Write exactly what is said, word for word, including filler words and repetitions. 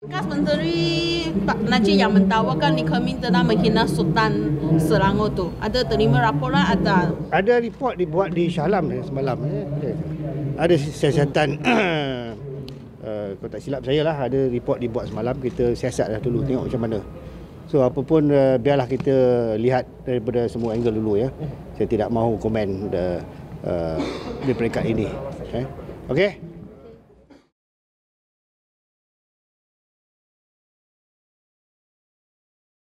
Bekas Menteri Pak Najib yang mentawarkan Lee Kemin telah menghina Sultan Selangor tu. Ada terima laporan ada? Ada report dibuat di Shah Alam semalam. Ada siasatan, uh, kalau tak silap saya lah, ada report dibuat semalam. Kita siasat dah dulu, tengok macam mana. So apa pun uh, biarlah kita lihat daripada semua angle dulu ya. Saya tidak mahu komen uh, uh, di peringkat ini. Okay? Okay?